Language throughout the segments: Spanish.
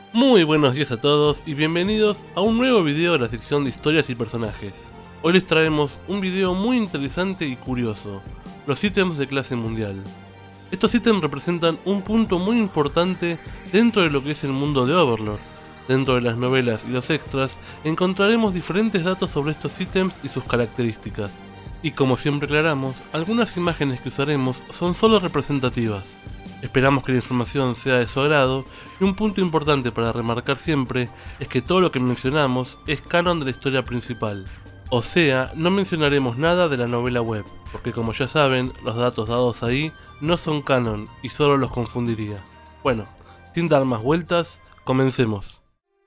Muy buenos días a todos y bienvenidos a un nuevo video de la sección de historias y personajes. Hoy les traemos un video muy interesante y curioso, los ítems de clase mundial. Estos ítems representan un punto muy importante dentro de lo que es el mundo de Overlord. Dentro de las novelas y los extras encontraremos diferentes datos sobre estos ítems y sus características. Y como siempre aclaramos, algunas imágenes que usaremos son solo representativas. Esperamos que la información sea de su agrado, y un punto importante para remarcar siempre es que todo lo que mencionamos es canon de la historia principal. O sea, no mencionaremos nada de la novela web, porque como ya saben, los datos dados ahí no son canon y solo los confundiría. Bueno, sin dar más vueltas, comencemos.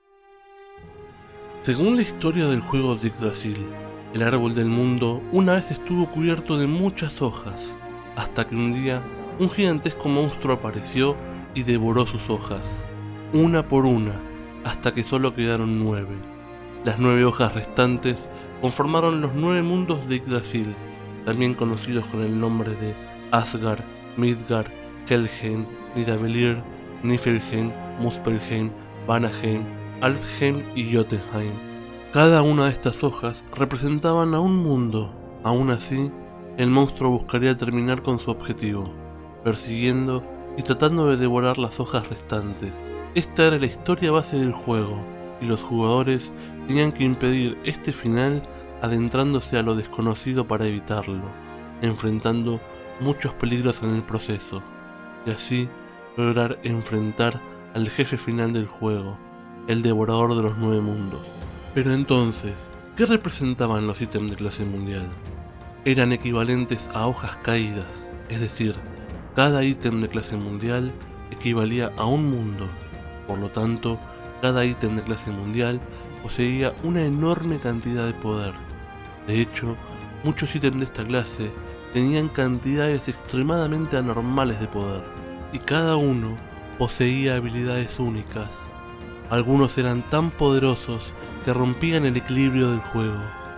Según la historia del juego de Yggdrasil, el árbol del mundo una vez estuvo cubierto de muchas hojas, hasta que un día un gigantesco monstruo apareció y devoró sus hojas, una por una, hasta que solo quedaron 9. Las 9 hojas restantes conformaron los 9 mundos de Yggdrasil, también conocidos con el nombre de Asgard, Midgard, Helheim, Nidavellir, Niflheim, Muspelheim, Vanaheim, Alfheim y Jotunheim. Cada una de estas hojas representaban a un mundo. Aún así, el monstruo buscaría terminar con su objetivo, persiguiendo y tratando de devorar las hojas restantes. Esta era la historia base del juego, y los jugadores tenían que impedir este final adentrándose a lo desconocido para evitarlo, enfrentando muchos peligros en el proceso, y así lograr enfrentar al jefe final del juego, el devorador de los 9 mundos. Pero entonces, ¿qué representaban los ítems de clase mundial? Eran equivalentes a hojas caídas, es decir, cada ítem de clase mundial equivalía a un mundo. Por lo tanto, cada ítem de clase mundial poseía una enorme cantidad de poder. De hecho, muchos ítems de esta clase tenían cantidades extremadamente anormales de poder, y cada uno poseía habilidades únicas. Algunos eran tan poderosos que rompían el equilibrio del juego.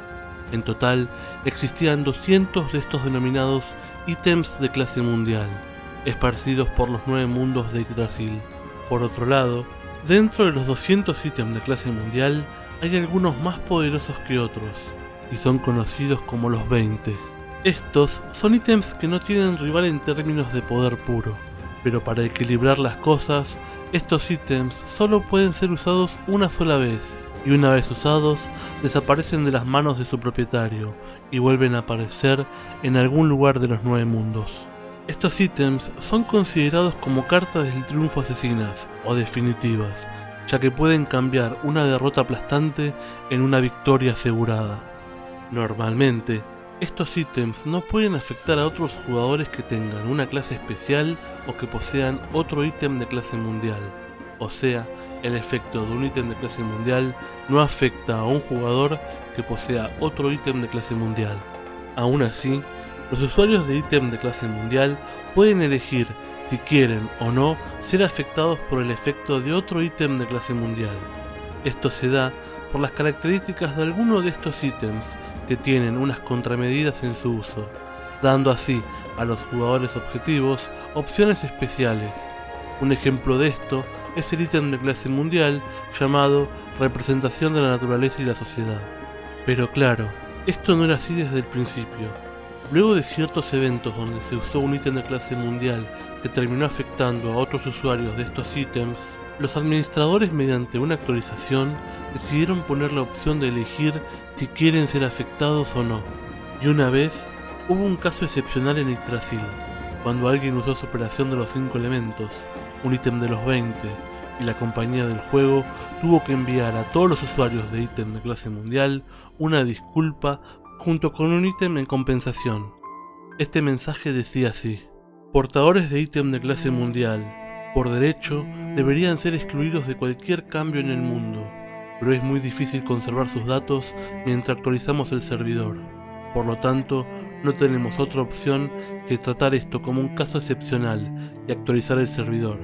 En total, existían 200 de estos denominados ítems de clase mundial, esparcidos por los 9 mundos de Yggdrasil. Por otro lado, dentro de los 200 ítems de clase mundial, hay algunos más poderosos que otros, y son conocidos como los 20. Estos son ítems que no tienen rival en términos de poder puro, pero para equilibrar las cosas, estos ítems solo pueden ser usados una sola vez, y una vez usados, desaparecen de las manos de su propietario y vuelven a aparecer en algún lugar de los 9 mundos. Estos ítems son considerados como cartas del triunfo asesinas o definitivas, ya que pueden cambiar una derrota aplastante en una victoria asegurada. Normalmente, estos ítems no pueden afectar a otros jugadores que tengan una clase especial o que posean otro ítem de clase mundial, o sea, el efecto de un ítem de clase mundial no afecta a un jugador que posea otro ítem de clase mundial. Aún así, los usuarios de ítem de clase mundial pueden elegir si quieren o no ser afectados por el efecto de otro ítem de clase mundial. Esto se da por las características de alguno de estos ítems que tienen unas contramedidas en su uso, dando así a los jugadores objetivos opciones especiales. Un ejemplo de esto es el ítem de clase mundial llamado Representación de la Naturaleza y la Sociedad. Pero claro, esto no era así desde el principio. Luego de ciertos eventos donde se usó un ítem de clase mundial que terminó afectando a otros usuarios de estos ítems, los administradores mediante una actualización decidieron poner la opción de elegir si quieren ser afectados o no. Y una vez, hubo un caso excepcional en Yggdrasil, cuando alguien usó su operación de los 5 elementos, un ítem de los 20, y la compañía del juego tuvo que enviar a todos los usuarios de ítem de clase mundial una disculpa junto con un ítem en compensación. Este mensaje decía así: portadores de ítem de clase mundial, por derecho, deberían ser excluidos de cualquier cambio en el mundo, pero es muy difícil conservar sus datos mientras actualizamos el servidor. Por lo tanto, no tenemos otra opción que tratar esto como un caso excepcional y actualizar el servidor.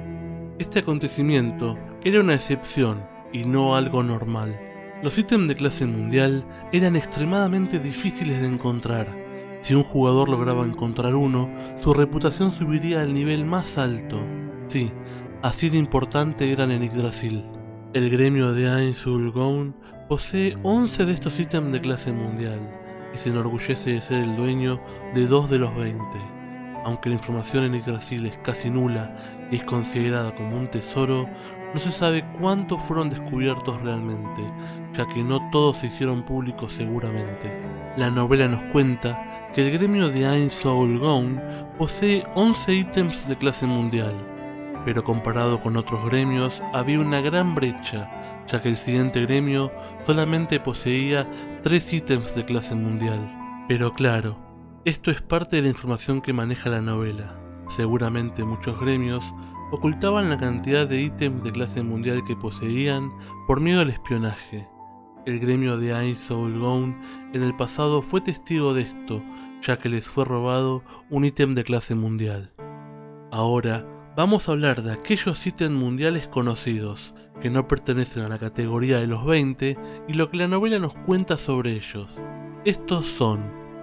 Este acontecimiento era una excepción y no algo normal. Los ítems de clase mundial eran extremadamente difíciles de encontrar. Si un jugador lograba encontrar uno, su reputación subiría al nivel más alto. Sí, Así de importante eran en Yggdrasil. El gremio de Ainz-Ooal-Gown posee 11 de estos ítems de clase mundial y se enorgullece de ser el dueño de 2 de los 20. Aunque la información en Yggdrasil es casi nula y es considerada como un tesoro, no se sabe cuántos fueron descubiertos realmente, ya que no todos se hicieron públicos seguramente. La novela nos cuenta que el gremio de Ainz-Ooal-Gown posee 11 ítems de clase mundial, pero comparado con otros gremios había una gran brecha, ya que el siguiente gremio solamente poseía 3 ítems de clase mundial. Pero claro, esto es parte de la información que maneja la novela. Seguramente muchos gremios ocultaban la cantidad de ítems de clase mundial que poseían por miedo al espionaje. El gremio de Ainz-Ooal-Gown en el pasado fue testigo de esto, ya que les fue robado un ítem de clase mundial. Ahora vamos a hablar de aquellos ítems mundiales conocidos, que no pertenecen a la categoría de los 20 y lo que la novela nos cuenta sobre ellos. Estos son: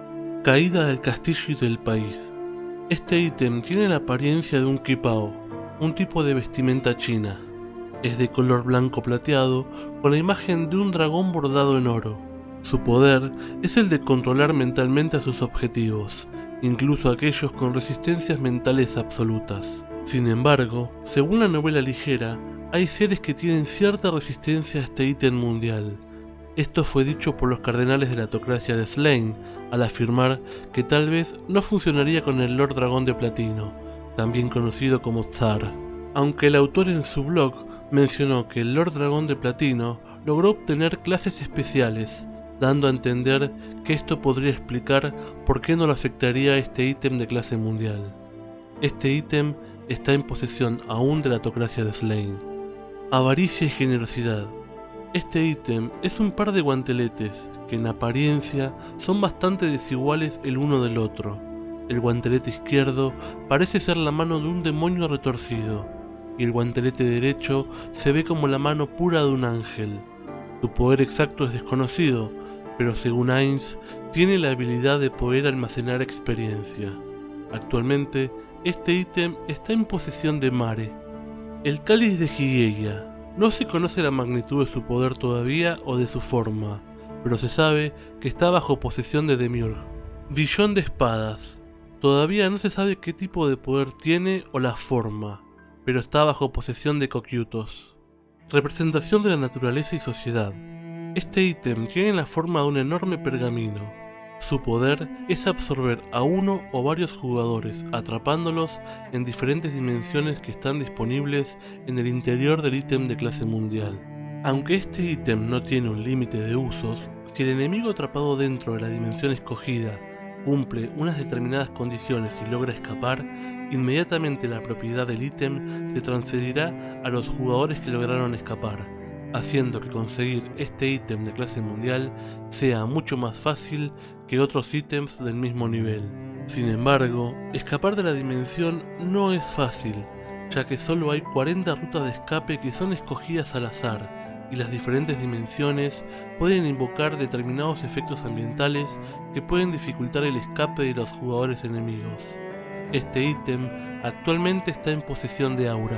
Caída del castillo y del país. Este ítem tiene la apariencia de un kipao, un tipo de vestimenta china. Es de color blanco plateado con la imagen de un dragón bordado en oro. Su poder es el de controlar mentalmente a sus objetivos, incluso aquellos con resistencias mentales absolutas. Sin embargo, según la novela ligera, hay seres que tienen cierta resistencia a este ítem mundial. Esto fue dicho por los cardenales de la autocracia de Slayn, al afirmar que tal vez no funcionaría con el Lord Dragón de Platino, también conocido como Tsar. Aunque el autor en su blog mencionó que el Lord Dragón de Platino logró obtener clases especiales, dando a entender que esto podría explicar por qué no lo afectaría este ítem de clase mundial. Este ítem está en posesión aún de la autocracia de Slayn. Avaricia y generosidad. Este ítem es un par de guanteletes que en apariencia son bastante desiguales el uno del otro. El guantelete izquierdo parece ser la mano de un demonio retorcido, y el guantelete derecho se ve como la mano pura de un ángel. Su poder exacto es desconocido, pero según Ainz, tiene la habilidad de poder almacenar experiencia. Actualmente, este ítem está en posesión de Mare. El cáliz de Hygeia. No se conoce la magnitud de su poder todavía o de su forma, pero se sabe que está bajo posesión de Demiurg. Billón de espadas. Todavía no se sabe qué tipo de poder tiene o la forma, pero está bajo posesión de Cocytus. Representación de la naturaleza y sociedad. Este ítem tiene la forma de un enorme pergamino. Su poder es absorber a uno o varios jugadores, atrapándolos en diferentes dimensiones que están disponibles en el interior del ítem de clase mundial. Aunque este ítem no tiene un límite de usos, si el enemigo atrapado dentro de la dimensión escogida cumple unas determinadas condiciones y logra escapar, inmediatamente la propiedad del ítem se transferirá a los jugadores que lograron escapar, haciendo que conseguir este ítem de clase mundial sea mucho más fácil que otros ítems del mismo nivel. Sin embargo, escapar de la dimensión no es fácil, ya que solo hay 40 rutas de escape que son escogidas al azar, y las diferentes dimensiones pueden invocar determinados efectos ambientales que pueden dificultar el escape de los jugadores enemigos. Este ítem actualmente está en posesión de Aura.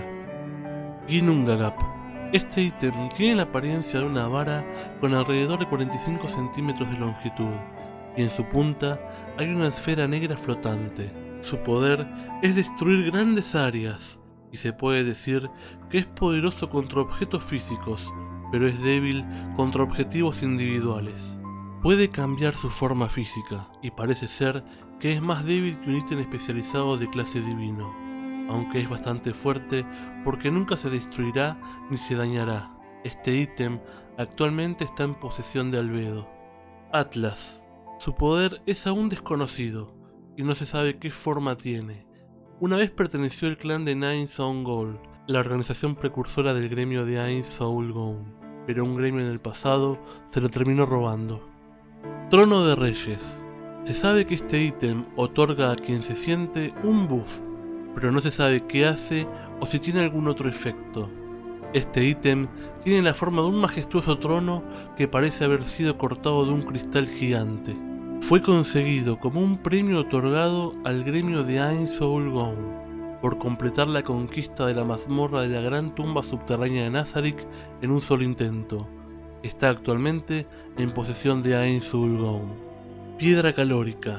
Ginnungagap. Este ítem tiene la apariencia de una vara con alrededor de 45 centímetros de longitud, y en su punta hay una esfera negra flotante. Su poder es destruir grandes áreas, y se puede decir que es poderoso contra objetos físicos, pero es débil contra objetivos individuales. Puede cambiar su forma física, y parece ser que es más débil que un ítem especializado de clase divino, aunque es bastante fuerte porque nunca se destruirá ni se dañará. Este ítem actualmente está en posesión de Albedo. Atlas. Su poder es aún desconocido, y no se sabe qué forma tiene. Una vez perteneció al clan de Ainz-Ooal-Gown, la organización precursora del gremio de Ainz-Ooal-Gown, pero un gremio en el pasado se lo terminó robando. Trono de Reyes. Se sabe que este ítem otorga a quien se siente un buff, pero no se sabe qué hace o si tiene algún otro efecto. Este ítem tiene la forma de un majestuoso trono que parece haber sido cortado de un cristal gigante. Fue conseguido como un premio otorgado al gremio de Ainz-Ooal-Gown, por completar la conquista de la mazmorra de la gran tumba subterránea de Nazarick en un solo intento. Está actualmente en posesión de Ainsul Ghoul. Piedra calórica.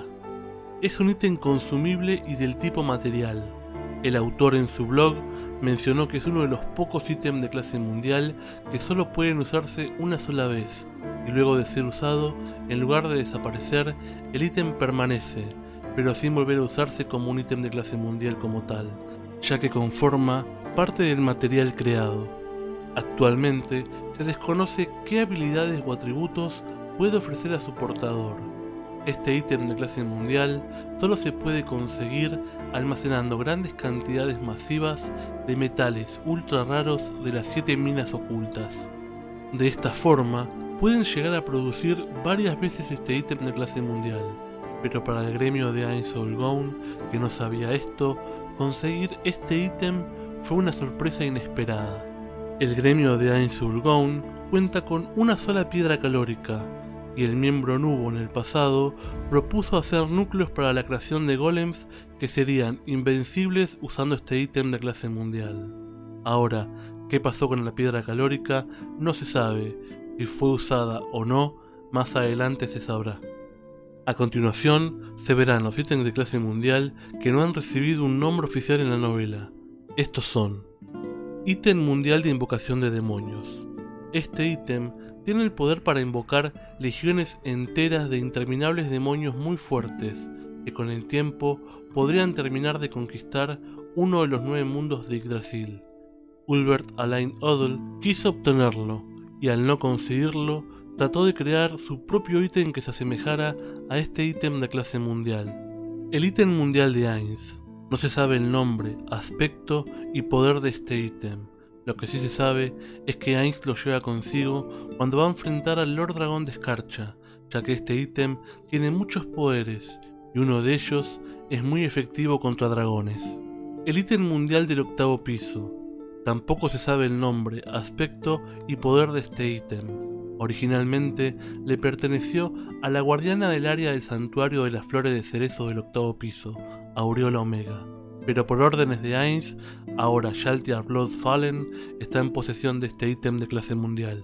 Es un ítem consumible y del tipo material. El autor en su blog mencionó que es uno de los pocos ítems de clase mundial que solo pueden usarse una sola vez, y luego de ser usado, en lugar de desaparecer, el ítem permanece, pero sin volver a usarse como un ítem de clase mundial como tal, ya que conforma parte del material creado. Actualmente se desconoce qué habilidades o atributos puede ofrecer a su portador. Este ítem de clase mundial solo se puede conseguir almacenando grandes cantidades masivas de metales ultra raros de las 7 minas ocultas. De esta forma, pueden llegar a producir varias veces este ítem de clase mundial, pero para el gremio de Ainsul Ghoul, que no sabía esto, conseguir este ítem fue una sorpresa inesperada. El gremio de Ainsul Ghoul cuenta con una sola piedra calórica, y el miembro Nubo en el pasado propuso hacer núcleos para la creación de golems que serían invencibles usando este ítem de clase mundial. Ahora, qué pasó con la piedra calórica no se sabe, si fue usada o no, más adelante se sabrá. A continuación, se verán los ítems de clase mundial que no han recibido un nombre oficial en la novela. Estos son: ítem mundial de invocación de demonios. Este ítem tiene el poder para invocar legiones enteras de interminables demonios muy fuertes, que con el tiempo podrían terminar de conquistar uno de los 9 mundos de Yggdrasil. Ulbert Alain Odle quiso obtenerlo, y al no conseguirlo, trató de crear su propio ítem que se asemejara a este ítem de clase mundial. El ítem mundial de Ainz. No se sabe el nombre, aspecto y poder de este ítem. Lo que sí se sabe es que Ainz lo lleva consigo cuando va a enfrentar al Lord Dragón de Escarcha, ya que este ítem tiene muchos poderes, y uno de ellos es muy efectivo contra dragones. El ítem mundial del 8º piso. Tampoco se sabe el nombre, aspecto y poder de este ítem. Originalmente le perteneció a la guardiana del área del santuario de las flores de cerezo del 8º piso, Aureola Omega. Pero por órdenes de Ainz, ahora Shaltiar Bloodfallen está en posesión de este ítem de clase mundial.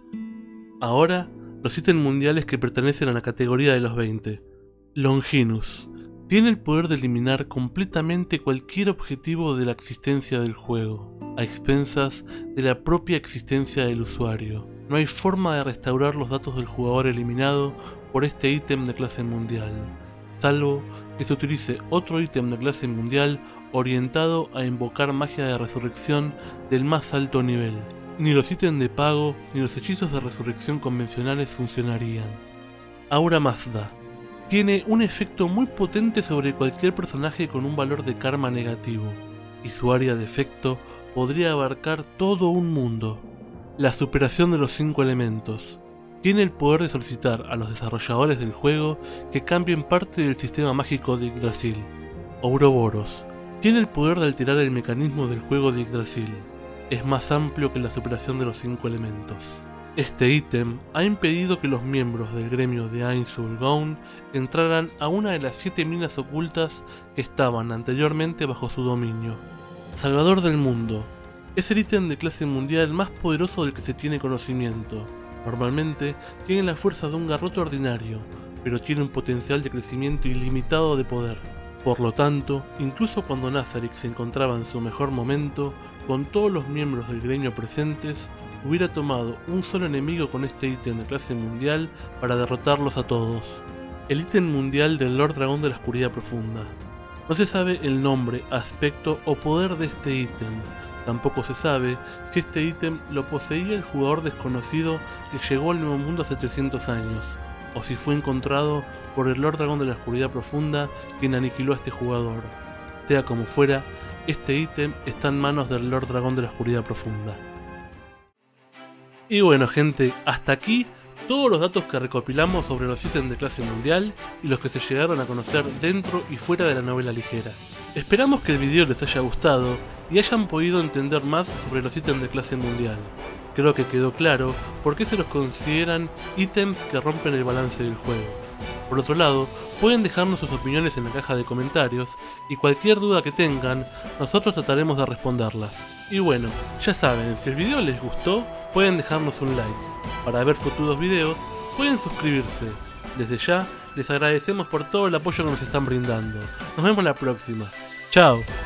Ahora, los ítems mundiales que pertenecen a la categoría de los 20. Longinus. Tiene el poder de eliminar completamente cualquier objetivo de la existencia del juego, a expensas de la propia existencia del usuario. No hay forma de restaurar los datos del jugador eliminado por este ítem de clase mundial, salvo que se utilice otro ítem de clase mundial orientado a invocar magia de resurrección del más alto nivel. Ni los ítems de pago ni los hechizos de resurrección convencionales funcionarían. Aura Mazda. Tiene un efecto muy potente sobre cualquier personaje con un valor de karma negativo, y su área de efecto podría abarcar todo un mundo. La superación de los 5 elementos. Tiene el poder de solicitar a los desarrolladores del juego que cambien parte del sistema mágico de Yggdrasil. Ouroboros. Tiene el poder de alterar el mecanismo del juego de Yggdrasil. Es más amplio que la superación de los 5 elementos. Este ítem ha impedido que los miembros del gremio de Ainsul Ghoul entraran a una de las 7 minas ocultas que estaban anteriormente bajo su dominio. Salvador del mundo. Es el ítem de clase mundial más poderoso del que se tiene conocimiento. Normalmente tiene la fuerza de un garrote ordinario, pero tiene un potencial de crecimiento ilimitado de poder. Por lo tanto, incluso cuando Nazarick se encontraba en su mejor momento, con todos los miembros del gremio presentes, hubiera tomado un solo enemigo con este ítem de clase mundial para derrotarlos a todos. El ítem mundial del Lord Dragón de la Oscuridad Profunda. No se sabe el nombre, aspecto o poder de este ítem. Tampoco se sabe si este ítem lo poseía el jugador desconocido que llegó al Nuevo Mundo hace 300 años, o si fue encontrado por el Lord Dragón de la Oscuridad Profunda quien aniquiló a este jugador. Sea como fuera, este ítem está en manos del Lord Dragón de la Oscuridad Profunda. Y bueno gente, hasta aquí todos los datos que recopilamos sobre los ítems de clase mundial y los que se llegaron a conocer dentro y fuera de la novela ligera. Esperamos que el video les haya gustado y hayan podido entender más sobre los ítems de clase mundial. Creo que quedó claro por qué se los consideran ítems que rompen el balance del juego. Por otro lado, pueden dejarnos sus opiniones en la caja de comentarios y cualquier duda que tengan, nosotros trataremos de responderlas. Y bueno, ya saben, si el video les gustó, pueden dejarnos un like. Para ver futuros videos, pueden suscribirse. Desde ya, les agradecemos por todo el apoyo que nos están brindando. Nos vemos la próxima. Chao.